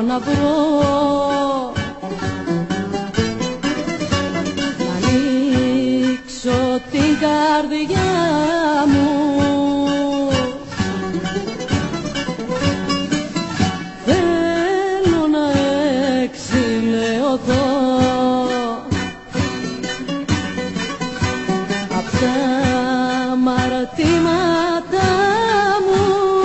να βρω, να ανοίξω την καρδιά μου. Θέλω να εξηλαιωθώ απ' τα μαρτήματα μου.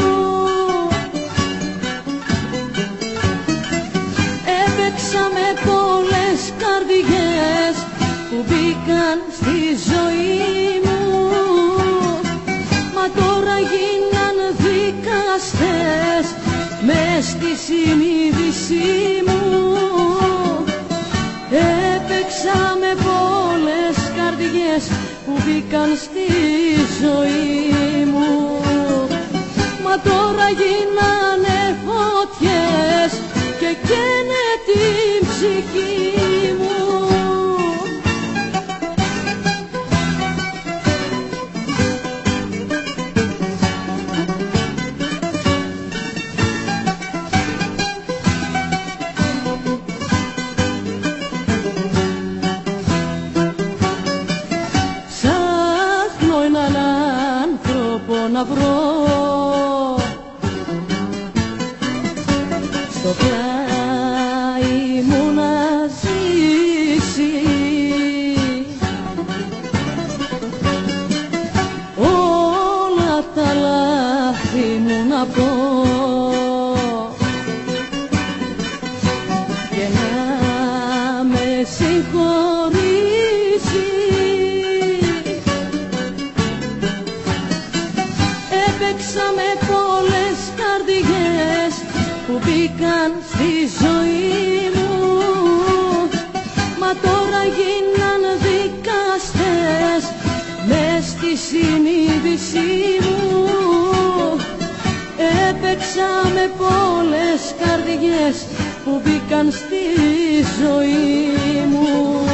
Έπαιξα με πολλές καρδιές που μπήκαν στη ζωή μου, μα τώρα γίναν δικαστές μες στη συνείδησή μου. Έπαιξα με πολλές καρδιές που μπήκαν στη ζωή μου, μα τώρα γίνανε φωτιές και καίνε την ψυχή μου. Ψάχνω έναν άνθρωπο να βρω στο πλάι μου να ζήσει, όλα τα λάθη μου να πω και να με συγχωρήσει. Έπαιξα με πολλές καρδιές που μπήκαν στη ζωή μου, μα τώρα γίναν δικαστές μες στη συνείδησή μου. Έπαιξα με πολλές καρδιές που μπήκαν στη ζωή μου.